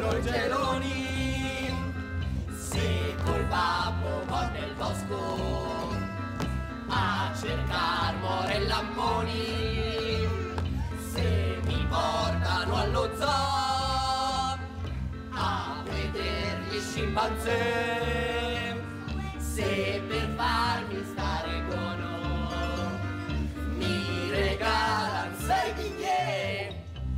coi geloni. Se col babbo va nel bosco a cercar more e lamponi, se mi portano allo zoo a vedere gli scimpanzé, se per farmi stare buono mi regalan 6 biglietti.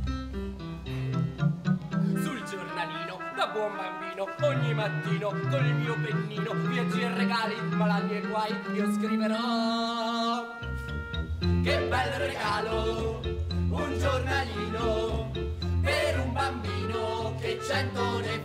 Sul giornalino, da buon bambino, ogni mattino col mio pennino, viaggi e regali, malanni e guai, io scriverò. Che bel regalo, un giornalino per un bambino che 100 ne